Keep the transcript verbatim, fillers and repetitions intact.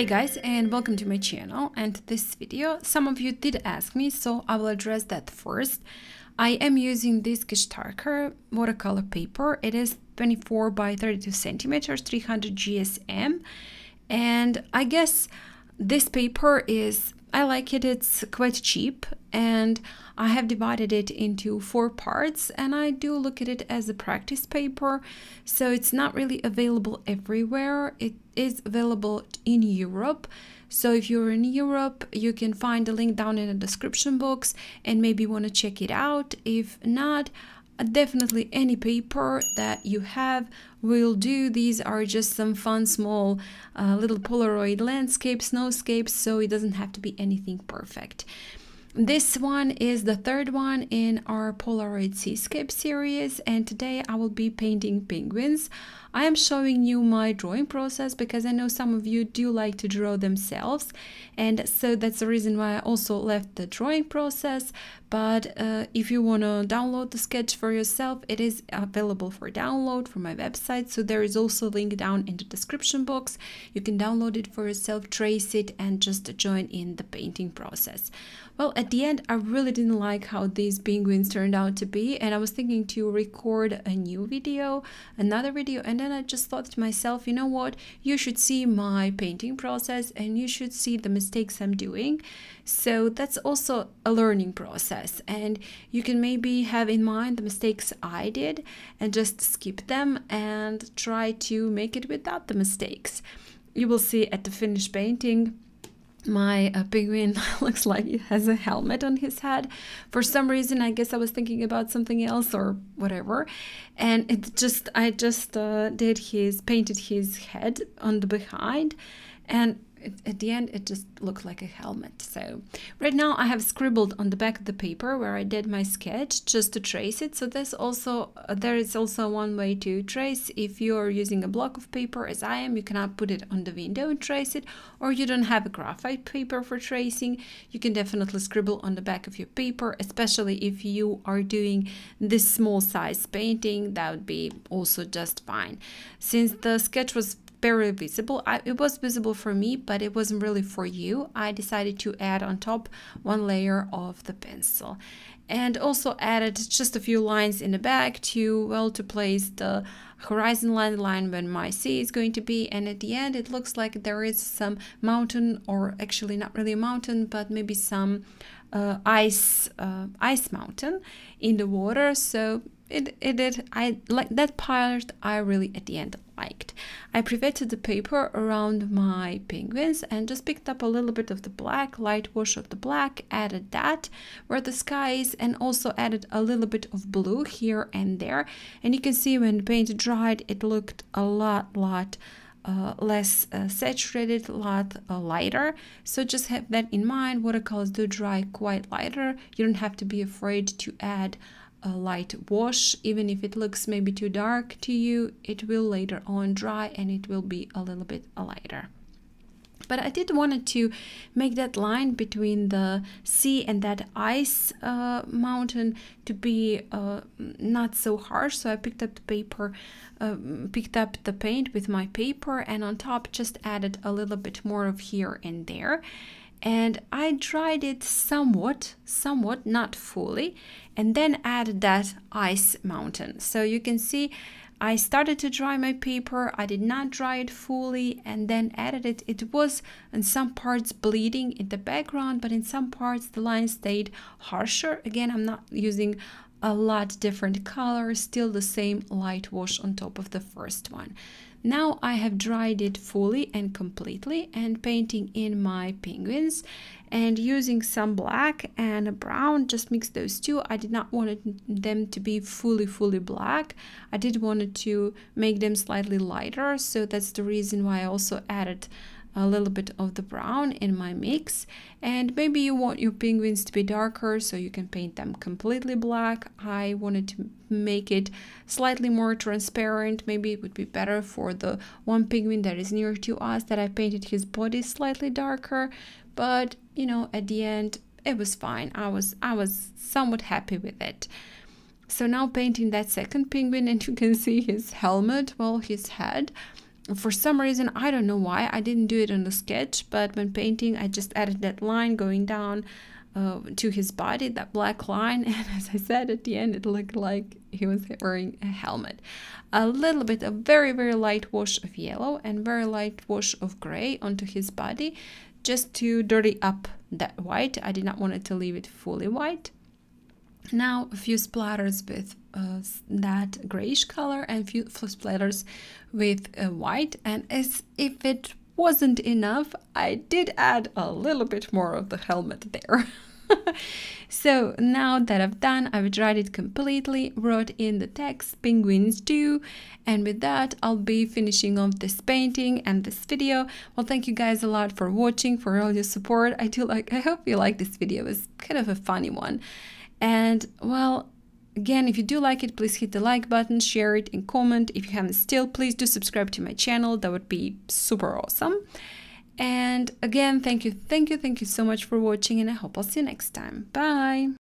Hey guys, and welcome to my channel and this video. Some of you did ask me, so I will address that first. I am using this Gerstaecker watercolor paper. It is twenty-four by thirty-two centimeters, three hundred G S M, and I guess this paper is, I like it, it's quite cheap, and I have divided it into four parts, and I do look at it as a practice paper, so it's not really available everywhere. It is available in Europe, so if you're in Europe, you can find the link down in the description box and maybe want to check it out. If not, definitely any paper that you have will do. These are just some fun small uh, little polaroid landscapes, snowscapes, so it doesn't have to be anything perfect. This one is the third one in our Polaroid Seascape series, and today I will be painting penguins. I am showing you my drawing process because I know some of you do like to draw themselves, and so that's the reason why I also left the drawing process. But uh, if you want to download the sketch for yourself, it is available for download from my website, so there is also a link down in the description box. You can download it for yourself, trace it, and just join in the painting process. Well, at the end, I really didn't like how these penguins turned out to be, and I was thinking to record a new video, another video, and then I just thought to myself, you know what, you should see my painting process and you should see the mistakes I'm doing. So that's also a learning process, and you can maybe have in mind the mistakes I did and just skip them and try to make it without the mistakes. You will see at the finished painting, my uh, penguin looks like he has a helmet on his head. For some reason, I guess I was thinking about something else or whatever, and it just I just uh, did his painted his head on the behind, and it, at the end it just looked like a helmet. So right now I have scribbled on the back of the paper where I did my sketch just to trace it. So there's also uh, there is also one way to trace. If you're using a block of paper as I am, you cannot put it on the window and trace it, or you don't have a graphite paper for tracing, you can definitely scribble on the back of your paper, especially if you are doing this small size painting. That would be also just fine. Since the sketch was very visible, I, it was visible for me, but it wasn't really for you, I decided to add on top one layer of the pencil, and also added just a few lines in the back to, well, to place the horizon line line when my sea is going to be. And at the end it looks like there is some mountain, or actually not really a mountain, but maybe some uh, ice uh, ice mountain in the water. So it, it did I like that part. I really at the end liked. I prevetted the paper around my penguins and just picked up a little bit of the black, light wash of the black, added that where the sky is, and also added a little bit of blue here and there. And you can see when the paint dried, it looked a lot lot uh, less uh, saturated, a lot uh, lighter. So just have that in mind. Watercolors do dry quite lighter. You don't have to be afraid to add a light wash. Even if it looks maybe too dark to you, it will later on dry and it will be a little bit lighter. But I did wanted to make that line between the sea and that ice uh, mountain to be uh, not so harsh, so I picked up the paper, uh, picked up the paint with my paper, and on top just added a little bit more of here and there. And I dried it somewhat, somewhat, not fully, and then added that ice mountain. So you can see I started to dry my paper, I did not dry it fully, and then added it. It was in some parts bleeding in the background, but in some parts the line stayed harsher. Again, I'm not using a lot different colors, still the same light wash on top of the first one. Now I have dried it fully and completely, and painting in my penguins and using some black and a brown, just mix those two. I did not want them to be fully fully black. I did want to make them slightly lighter, so that's the reason why I also added a little bit of the brown in my mix. And maybe you want your penguins to be darker, so you can paint them completely black. I wanted to make it slightly more transparent. Maybe it would be better for the one penguin that is near to us, that I painted his body slightly darker, but you know, at the end it was fine. I was I was somewhat happy with it. So now painting that second penguin, and you can see his helmet, well, his head. for some reason, I don't know why, I didn't do it on the sketch, but when painting, I just added that line going down uh, to his body, that black line. And as I said, at the end, it looked like he was wearing a helmet. A little bit of very, very light wash of yellow and very light wash of gray onto his body, just to dirty up that white. I did not want it to leave it fully white. Now a few splatters with uh, that grayish color and a few splatters with uh, white, and as if it wasn't enough, I did add a little bit more of the helmet there. So now that I've done, I've dried it completely, wrote in the text penguins do, and with that I'll be finishing off this painting and this video. Well, thank you guys a lot for watching, for all your support. I do like I hope you like this video. It's kind of a funny one. And well, again, if you do like it, please hit the like button, share it, and comment. If you haven't still, please do subscribe to my channel. That would be super awesome. And again, thank you, thank you, thank you so much for watching, and I hope I'll see you next time. Bye!